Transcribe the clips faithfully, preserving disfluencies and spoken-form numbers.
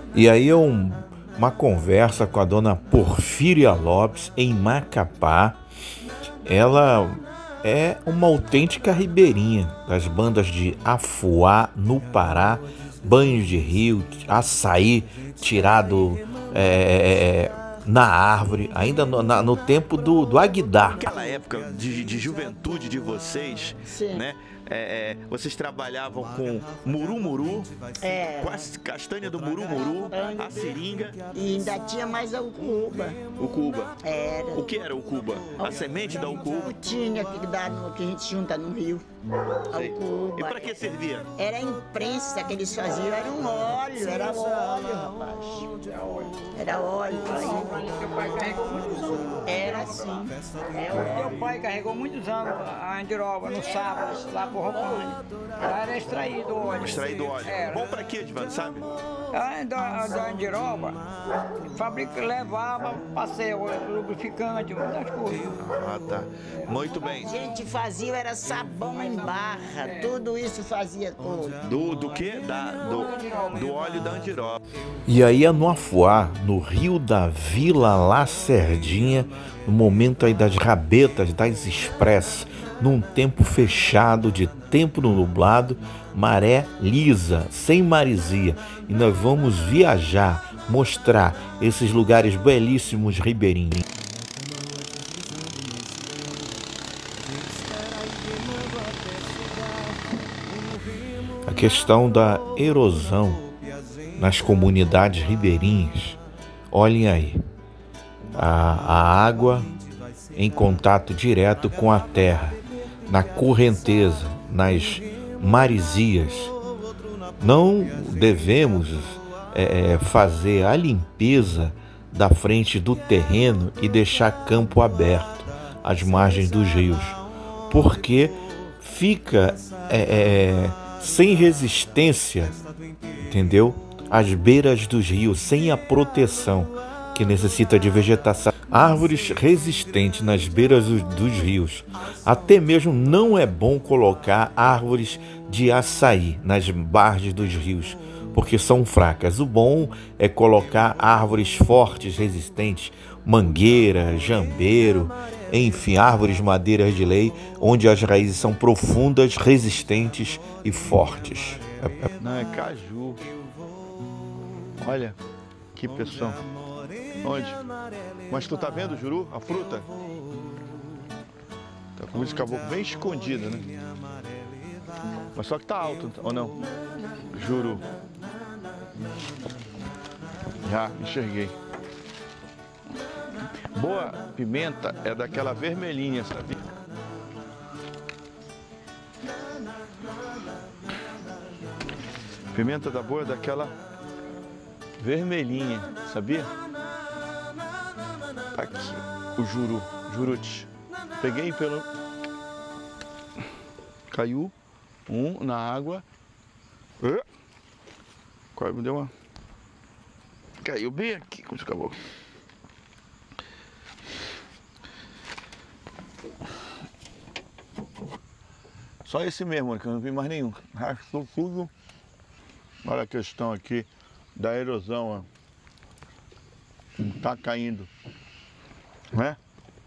E aí é um, uma conversa com a dona Porfíria Lopes em Macapá. Ela é uma autêntica ribeirinha das bandas de Afuá, no Pará, banhos de rio, açaí tirado é, na árvore, ainda no, na, no tempo do, do Aguidar. Naquela época de, de juventude de vocês, Sim. né? É, é, vocês trabalhavam com muru-muru, É. com a castanha do muru-muru, a seringa, E ainda tinha mais a ucuba. o cuba. Era. O que era o cuba? A semente da ucuba? Tinha que dar no que a gente junta no rio. A Sei. ucuba. E para que servia? Era a imprensa que eles faziam, era um óleo, era óleo, rapaz. Era óleo. Teu pai carregou muitos anos. Era assim. É Teu óleo. pai carregou muitos anos a andiroba no sábado, lá por Roupane. Lá era extraído o óleo. Extraído óleo. Era. Bom para quê, Edvan, sabe? A da, da andiroba, fabrica, levava, passeio, lubrificante, muitas coisas. Ah, tá. Muito bem. A gente fazia, era sabão em barra, tudo isso fazia tudo. Do, do quê? Da, do, do óleo da andiroba. E aí é no Afuá, no rio da Vila Lacerdinha, no momento aí das rabetas, das expressas, num tempo fechado, de tempo nublado, maré lisa, sem maresia. E nós vamos viajar, mostrar esses lugares belíssimos ribeirinhos. A questão da erosão nas comunidades ribeirinhas. Olhem aí, a, a água em contato direto com a terra, na correnteza, nas maresias. Não devemos é, fazer a limpeza da frente do terreno e deixar campo aberto às margens dos rios, porque fica é, é, sem resistência, entendeu? Às beiras dos rios, sem a proteção que necessita de vegetação. Árvores resistentes nas beiras dos rios. Até mesmo não é bom colocar árvores de açaí nas margens dos rios, porque são fracas. O bom é colocar árvores fortes, resistentes, mangueira, jambeiro, enfim, árvores madeiras de lei, onde as raízes são profundas, resistentes e fortes. Não, é caju. Olha, que pessoa. Onde? Mas tu tá vendo o juru, a fruta? Tá com esse caboclo bem escondido, né? Mas só que tá alto, ou não? Juru. Já enxerguei. Boa pimenta é daquela vermelhinha, sabia? Pimenta da boa é daquela vermelhinha, sabia? Tá aqui, o juru, jurute. Peguei pelo... Caiu um na água. Quase me deu uma... Caiu bem aqui, como se acabou. Só esse mesmo, que eu não vi mais nenhum. Rastou tudo. Olha a questão aqui da erosão, ó. Não tá caindo, né?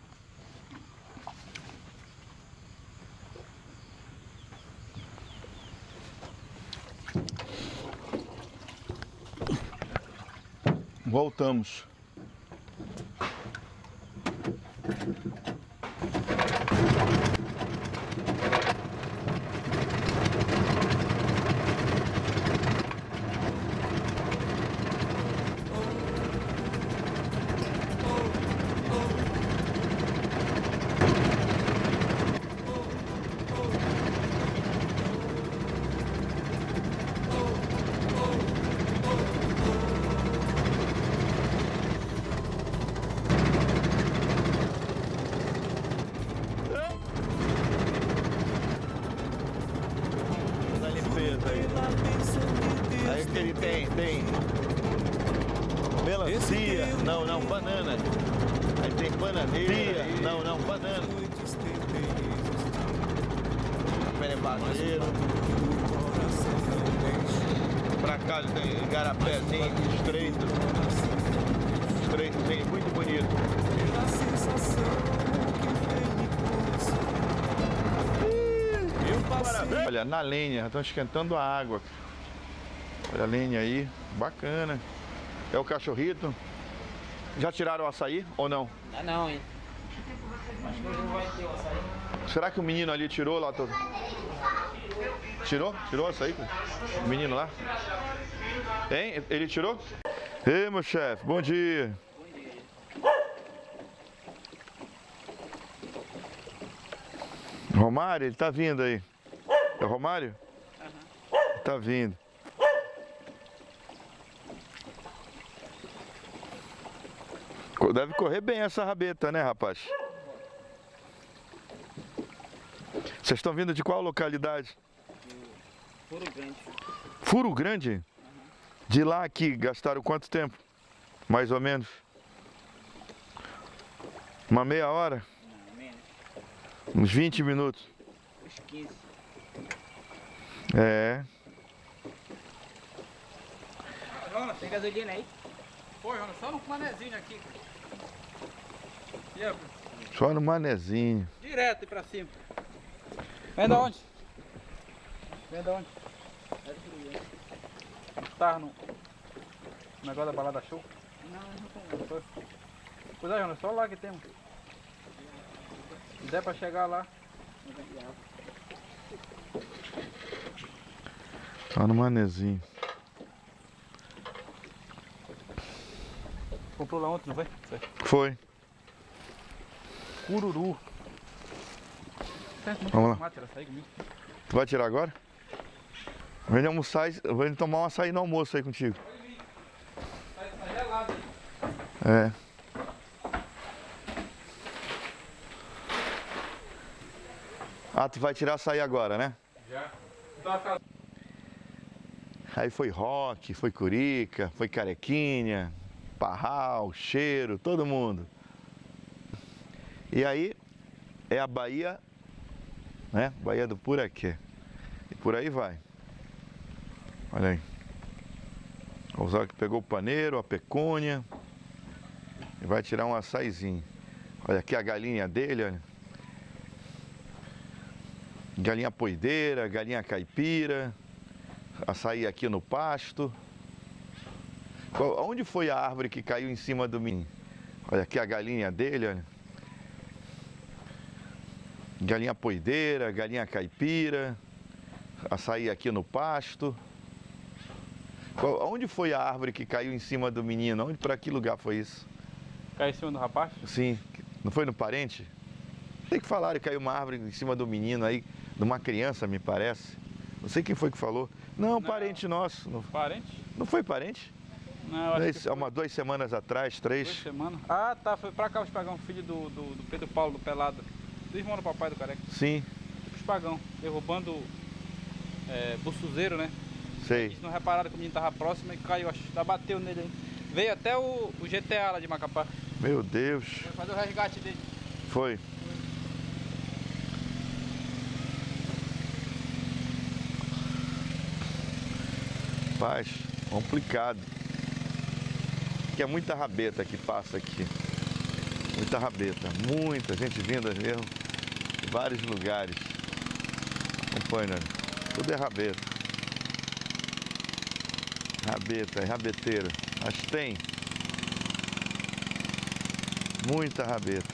Voltamos. Aí que ele tem, tem melancia, não, não, banana. Aí tem bananeira, não, não, banana. Merebageiro. Pra cá tem igarapézinho estreito. Estreitozinho, muito bonito. Ih, olha, na lenha, estão esquentando a água. Olha a lenha aí, bacana. É o cachorrito. Já tiraram o açaí ou não? Não, não, hein? Acho que hoje não vai ter o açaí. Será que o menino ali tirou lá todo? Tirou? Tirou o açaí? O menino lá? Hein? Ele tirou? Ei, meu chefe, bom dia. Bom dia. Romário, ele tá vindo aí. É o Romário? Uhum. Tá vindo. Deve correr bem essa rabeta, né, rapaz? Vocês estão vindo de qual localidade? Furo Grande. Furo Grande? Uhum. De lá aqui, gastaram quanto tempo? Mais ou menos? Uma meia hora? Não, menos. Uns vinte minutos? Uns quinze. É. Jonas, tem gasolina aí? Pô, Jonas, só no manezinho aqui. E aí, só no manezinho. direto e pra cima. Vem da onde? Vem da onde? É do Furo. Tá no negócio da balada show? Não, não tem. Pois é, Jonas, só lá que temos. Se der pra chegar lá. Só no manezinho. Comprou lá ontem, não foi? Foi. Cururu. Vamos lá. Tu vai tirar agora? Vem almoçar, vem tomar um açaí no almoço aí contigo. Tá gelado aí. É. Ah, tu vai tirar açaí agora, né? Já. Aí foi rock, foi curica, foi carequinha, parral, cheiro, todo mundo. E aí é a Bahia, né? Bahia do Puraquê. E por aí vai. Olha aí. O Zó que pegou o paneiro, a pecúnia. E vai tirar um açaizinho. Olha aqui a galinha dele, olha. Galinha poideira, galinha caipira. Açaí aqui no pasto. Qual, onde foi a árvore que caiu em cima do menino? Olha aqui a galinha dele, olha. Galinha poideira, galinha caipira. Açaí aqui no pasto. Qual, onde foi a árvore que caiu em cima do menino? Onde, para que lugar foi isso? Caiu em cima do rapaz? Sim. Não foi no parente? Tem que falar, caiu uma árvore em cima do menino aí, de uma criança, me parece. Não sei quem foi que falou. Não, não. Parente nosso. Não... Parente? Não foi parente? Não, acho que foi. Há duas semanas atrás, três. Duas semanas? Ah, tá. Foi pra cá o Espagão, filho do, do, do Pedro Paulo, do Pelado. Do irmão do papai do Careca. Sim. O Espagão, derrubando é, buçuzeiro, né? Sei. Eles não repararam que o menino tava próximo e caiu, acho que bateu nele aí. Veio até o, o G T A lá de Macapá. Meu Deus. Foi fazer o resgate dele. Foi. Paz, complicado. Que é muita rabeta que passa aqui. Muita rabeta, muita gente vinda mesmo de vários lugares. Acompanha, tudo é rabeta. Rabeta, é rabeteiro. Mas tem muita rabeta.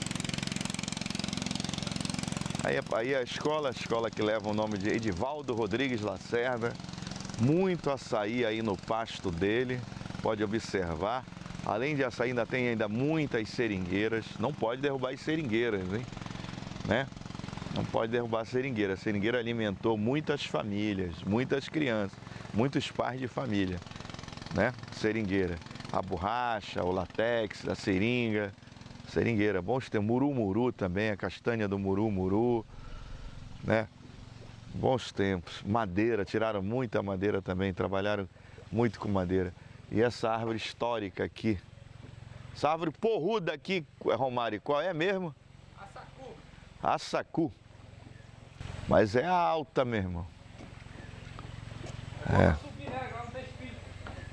Aí, aí a escola, a escola que leva o nome de Edivaldo Rodrigues Lacerda. Muito açaí aí no pasto dele, pode observar. Além de açaí, ainda tem ainda muitas seringueiras. Não pode derrubar as seringueiras, hein? Né? Não pode derrubar a seringueira. A seringueira alimentou muitas famílias, muitas crianças, muitos pais de família, né? Seringueira. A borracha, o látex, a seringa, seringueira. Bons ter muru-muru também, a castanha do muru-muru, né? Bons tempos. Madeira, tiraram muita madeira também, trabalharam muito com madeira. E essa árvore histórica aqui. Essa árvore porruda aqui, Romário, qual é mesmo? Assacu. Assacu. Mas é alta mesmo. É.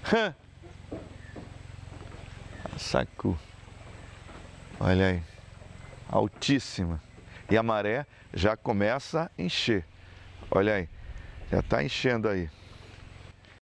Sacu. Olha aí. Altíssima. E a maré já começa a encher. Olha aí. Já está enchendo aí.